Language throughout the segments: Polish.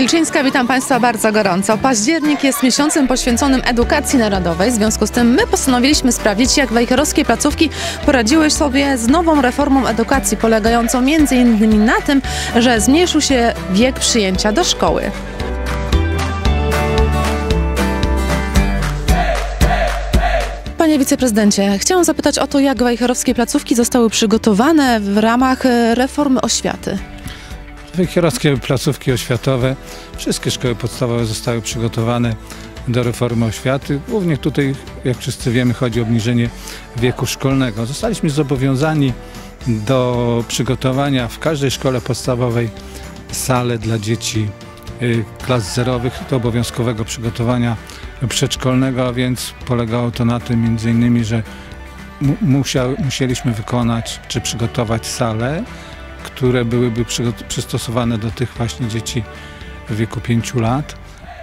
Wilczyńska, witam Państwa bardzo gorąco. Październik jest miesiącem poświęconym edukacji narodowej, w związku z tym my postanowiliśmy sprawdzić, jak wejherowskie placówki poradziły sobie z nową reformą edukacji, polegającą m.in. na tym, że zmniejszył się wiek przyjęcia do szkoły. Panie wiceprezydencie, chciałam zapytać o to, jak wejherowskie placówki zostały przygotowane w ramach reformy oświaty. Wejherowskie placówki oświatowe, wszystkie szkoły podstawowe zostały przygotowane do reformy oświaty. Głównie tutaj, jak wszyscy wiemy, chodzi o obniżenie wieku szkolnego. Zostaliśmy zobowiązani do przygotowania w każdej szkole podstawowej sale dla dzieci klas zerowych, do obowiązkowego przygotowania przedszkolnego, a więc polegało to na tym m.in., że musieliśmy wykonać czy przygotować sale, które byłyby przystosowane do tych właśnie dzieci w wieku 5 lat.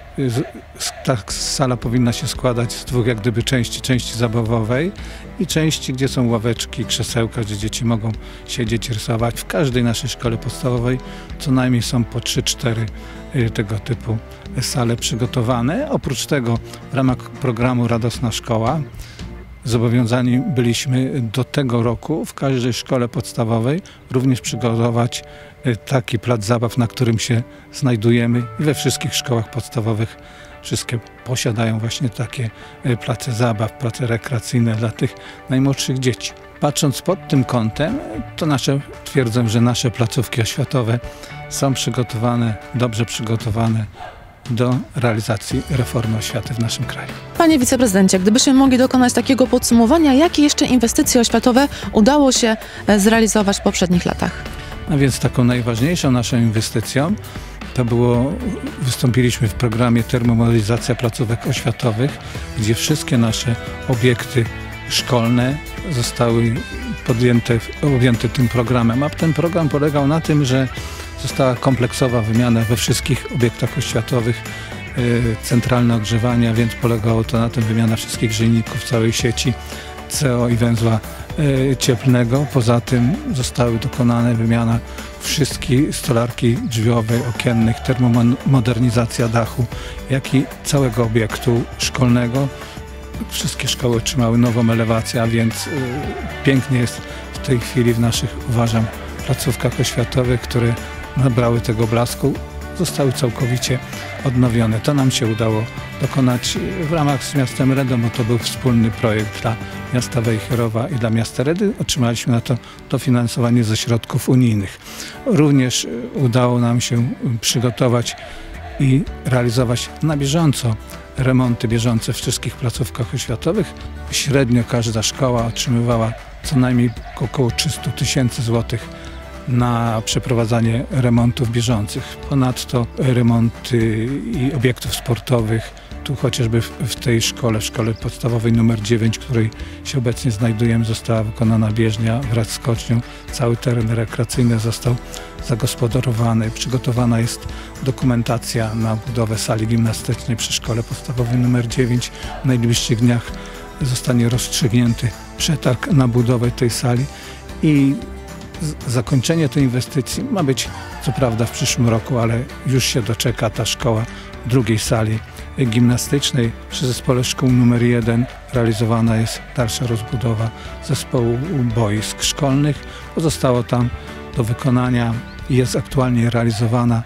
Ta sala powinna się składać z dwóch jak gdyby części zabawowej i części, gdzie są ławeczki, krzesełka, gdzie dzieci mogą siedzieć, rysować. W każdej naszej szkole podstawowej co najmniej są po 3-4 tego typu sale przygotowane. Oprócz tego w ramach programu Radosna Szkoła zobowiązani byliśmy do tego roku w każdej szkole podstawowej również przygotować taki plac zabaw, na którym się znajdujemy, i we wszystkich szkołach podstawowych wszystkie posiadają właśnie takie place zabaw, place rekreacyjne dla tych najmłodszych dzieci. Patrząc pod tym kątem, to twierdzę, że nasze placówki oświatowe są przygotowane, dobrze przygotowane do realizacji reformy oświaty w naszym kraju. Panie wiceprezydencie, gdybyśmy mogli dokonać takiego podsumowania, jakie jeszcze inwestycje oświatowe udało się zrealizować w poprzednich latach? A więc taką najważniejszą naszą inwestycją to wystąpiliśmy w programie Termomodernizacja placówek oświatowych, gdzie wszystkie nasze obiekty szkolne zostały objęte tym programem. A ten program polegał na tym, że została kompleksowa wymiana we wszystkich obiektach oświatowych, centralne ogrzewania, więc polegało to na tym wymiana wszystkich grzejników całej sieci CO i węzła cieplnego. Poza tym zostały dokonane wymiana wszystkich stolarki drzwiowej, okiennych, termomodernizacja dachu, jak i całego obiektu szkolnego. Wszystkie szkoły otrzymały nową elewację, a więc pięknie jest w tej chwili w naszych, uważam, placówkach oświatowych, które nabrały tego blasku, zostały całkowicie odnowione. To nam się udało dokonać w ramach z miastem Redom, bo to był wspólny projekt dla miasta Wejherowa i dla miasta Redy. Otrzymaliśmy na to dofinansowanie ze środków unijnych. Również udało nam się przygotować i realizować na bieżąco remonty bieżące w wszystkich placówkach oświatowych. Średnio każda szkoła otrzymywała co najmniej około 300 000 złotych na przeprowadzanie remontów bieżących. Ponadto remonty i obiektów sportowych. Tu chociażby w tej szkole, w szkole podstawowej nr 9, w której się obecnie znajdujemy, została wykonana bieżnia wraz z skocznią. Cały teren rekreacyjny został zagospodarowany. Przygotowana jest dokumentacja na budowę sali gimnastycznej przy szkole podstawowej nr 9. W najbliższych dniach zostanie rozstrzygnięty przetarg na budowę tej sali i zakończenie tej inwestycji ma być co prawda w przyszłym roku, ale już się doczeka ta szkoła drugiej sali gimnastycznej. Przy zespole szkół nr 1 realizowana jest dalsza rozbudowa zespołu boisk szkolnych. Pozostało tam do wykonania i jest aktualnie realizowana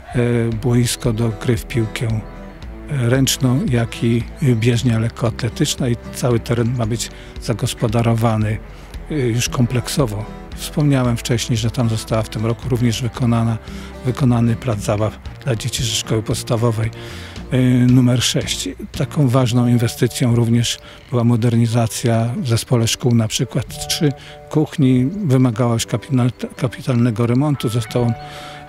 boisko do gry w piłkę ręczną, jak i bieżnia lekkoatletyczna, i cały teren ma być zagospodarowany już kompleksowo. Wspomniałem wcześniej, że tam została w tym roku również wykonany plac zabaw dla dzieci ze szkoły podstawowej numer 6. Taką ważną inwestycją również była modernizacja w zespole szkół, na przykład 3 kuchni. Wymagała już kapitalnego remontu. Został on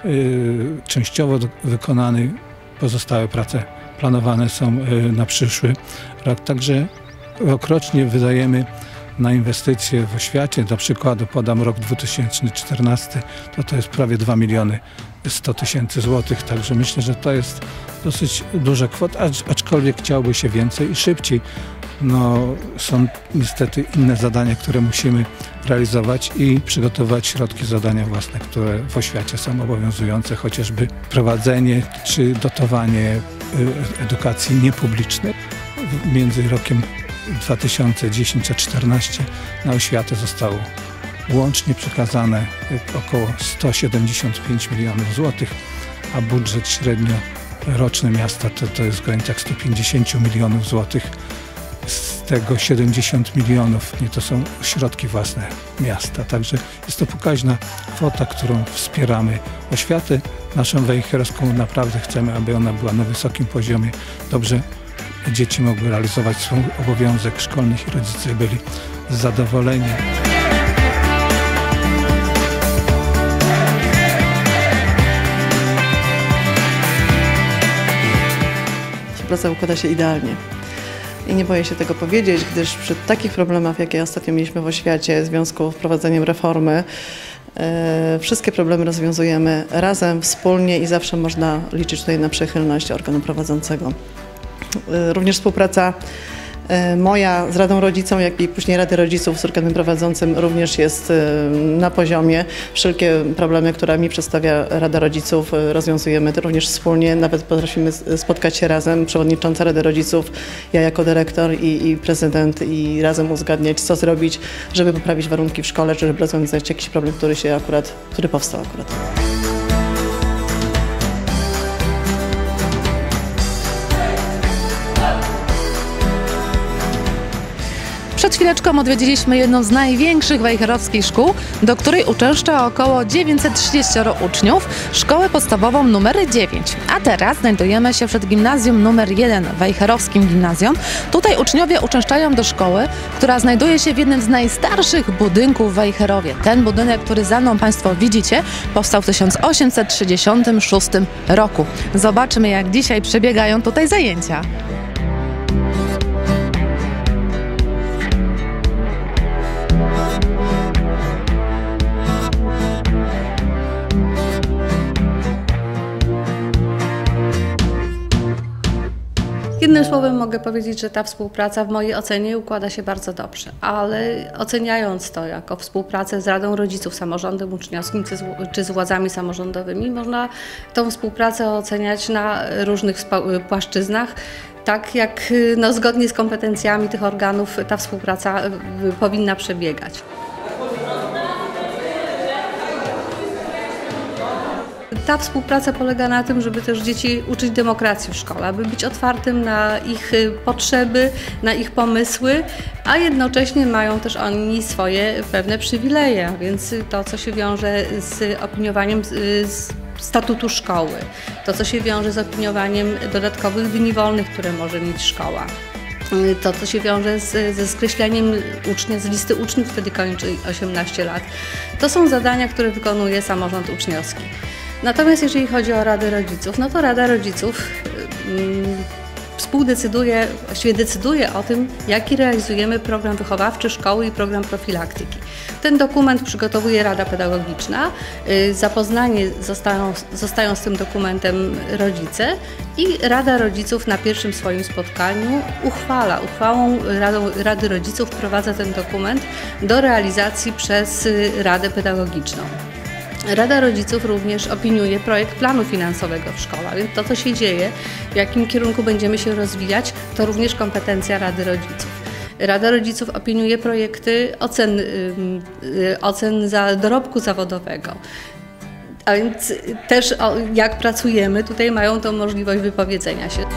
częściowo wykonany. Pozostałe prace planowane są na przyszły rok. Także rokrocznie wydajemy na inwestycje w oświacie. Dla przykładu podam rok 2014, to jest prawie 2 100 000 złotych, także myślę, że to jest dosyć duża kwota, aczkolwiek chciałoby się więcej i szybciej. No, są niestety inne zadania, które musimy realizować i przygotować środki zadania własne, które w oświacie są obowiązujące, chociażby prowadzenie czy dotowanie edukacji niepublicznej. Między rokiem 2010 a 2014 na oświatę zostało łącznie przekazane około 175 milionów złotych, a budżet średnioroczny miasta to jest w granicach 150 milionów złotych. Z tego 70 milionów to są środki własne miasta. Także jest to pokaźna kwota, którą wspieramy oświatę naszą wejherowską. Naprawdę chcemy, aby ona była na wysokim poziomie. Dobrze dzieci mogły realizować swój obowiązek szkolny i rodzice byli zadowoleni. Praca układa się idealnie. I nie boję się tego powiedzieć, gdyż przy takich problemach, jakie ostatnio mieliśmy w oświacie w związku z wprowadzeniem reformy, wszystkie problemy rozwiązujemy razem, wspólnie i zawsze można liczyć tutaj na przychylność organu prowadzącego. Również współpraca moja z Radą Rodziców, jak i później Rady Rodziców z organem prowadzącym również jest na poziomie. Wszelkie problemy, które mi przedstawia Rada Rodziców, rozwiązujemy również wspólnie. Nawet potrafimy spotkać się razem, przewodnicząca Rady Rodziców, ja jako dyrektor i prezydent i razem uzgadniać, co zrobić, żeby poprawić warunki w szkole, czy żeby rozwiązać jakiś problem, który powstał akurat. Przed chwileczką odwiedziliśmy jedną z największych wejherowskich szkół, do której uczęszcza około 930 uczniów, szkołę podstawową numer 9. A teraz znajdujemy się przed gimnazjum numer 1, wejherowskim gimnazjum. Tutaj uczniowie uczęszczają do szkoły, która znajduje się w jednym z najstarszych budynków w Wejherowie. Ten budynek, który za mną Państwo widzicie, powstał w 1836 roku. Zobaczmy, jak dzisiaj przebiegają tutaj zajęcia. Jednym słowem mogę powiedzieć, że ta współpraca w mojej ocenie układa się bardzo dobrze, ale oceniając to jako współpracę z Radą Rodziców, samorządem uczniowskim czy z władzami samorządowymi, można tą współpracę oceniać na różnych płaszczyznach, tak jak zgodnie z kompetencjami tych organów ta współpraca powinna przebiegać. Ta współpraca polega na tym, żeby też dzieci uczyć demokracji w szkole, aby być otwartym na ich potrzeby, na ich pomysły, a jednocześnie mają też oni swoje pewne przywileje, a więc to, co się wiąże z opiniowaniem statutu szkoły, to, co się wiąże z opiniowaniem dodatkowych dni wolnych, które może mieć szkoła. To, co się wiąże ze skreśleniem ucznia z listy uczniów, wtedy kończy 18 lat. To są zadania, które wykonuje samorząd uczniowski. Natomiast jeżeli chodzi o Radę Rodziców, no to Rada Rodziców współdecyduje, właściwie decyduje o tym, jaki realizujemy program wychowawczy szkoły i program profilaktyki. Ten dokument przygotowuje Rada Pedagogiczna, zapoznani zostają z tym dokumentem rodzice i Rada Rodziców na pierwszym swoim spotkaniu uchwałą Rady Rodziców wprowadza ten dokument do realizacji przez Radę Pedagogiczną. Rada Rodziców również opiniuje projekt planu finansowego w szkole, więc to, co się dzieje, w jakim kierunku będziemy się rozwijać, to również kompetencja Rady Rodziców. Rada Rodziców opiniuje projekty ocen za dorobku zawodowego. A więc też jak pracujemy, tutaj mają tą możliwość wypowiedzenia się.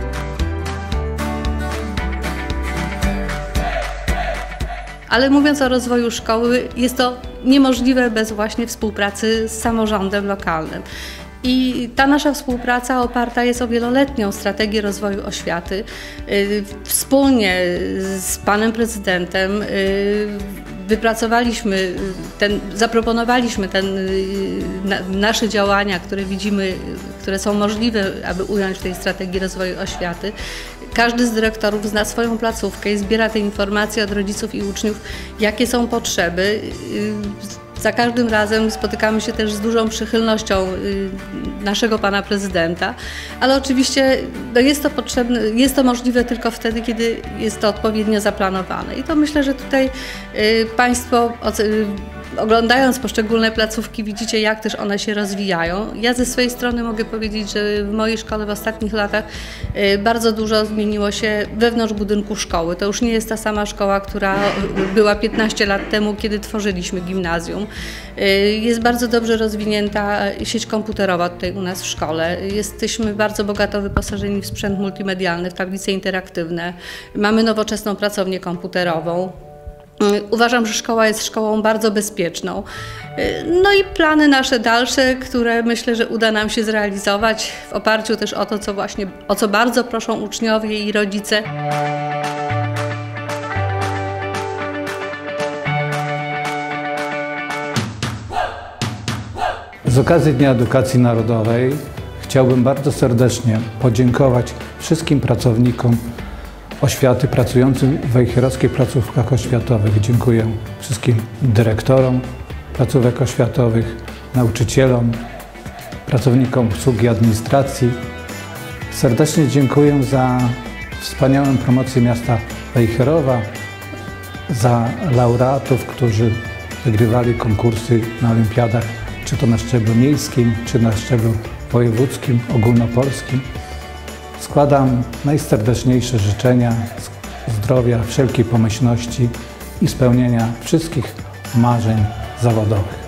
Ale mówiąc o rozwoju szkoły, jest to niemożliwe bez właśnie współpracy z samorządem lokalnym. I ta nasza współpraca oparta jest o wieloletnią strategię rozwoju oświaty. Wspólnie z panem prezydentem zaproponowaliśmy nasze działania, które widzimy, które są możliwe, aby ująć w tej strategii rozwoju oświaty. Każdy z dyrektorów zna swoją placówkę i zbiera te informacje od rodziców i uczniów, jakie są potrzeby. Za każdym razem spotykamy się też z dużą przychylnością naszego pana prezydenta, ale oczywiście jest to potrzebne, jest to możliwe tylko wtedy, kiedy jest to odpowiednio zaplanowane. I to myślę, że tutaj Państwo oglądając poszczególne placówki widzicie, jak też one się rozwijają. Ja ze swojej strony mogę powiedzieć, że w mojej szkole w ostatnich latach bardzo dużo zmieniło się wewnątrz budynku szkoły. To już nie jest ta sama szkoła, która była 15 lat temu, kiedy tworzyliśmy gimnazjum. Jest bardzo dobrze rozwinięta sieć komputerowa tutaj u nas w szkole. Jesteśmy bardzo bogato wyposażeni w sprzęt multimedialny, w tablice interaktywne. Mamy nowoczesną pracownię komputerową. Uważam, że szkoła jest szkołą bardzo bezpieczną. No i plany nasze dalsze, które myślę, że uda nam się zrealizować w oparciu też o to, o co bardzo proszą uczniowie i rodzice. Z okazji Dnia Edukacji Narodowej chciałbym bardzo serdecznie podziękować wszystkim pracownikom oświaty pracującym w wejherowskich placówkach oświatowych. Dziękuję wszystkim dyrektorom placówek oświatowych, nauczycielom, pracownikom obsługi administracji. Serdecznie dziękuję za wspaniałą promocję miasta Wejherowa, za laureatów, którzy wygrywali konkursy na olimpiadach, czy to na szczeblu miejskim, czy na szczeblu wojewódzkim, ogólnopolskim. Składam najserdeczniejsze życzenia zdrowia, wszelkiej pomyślności i spełnienia wszystkich marzeń zawodowych.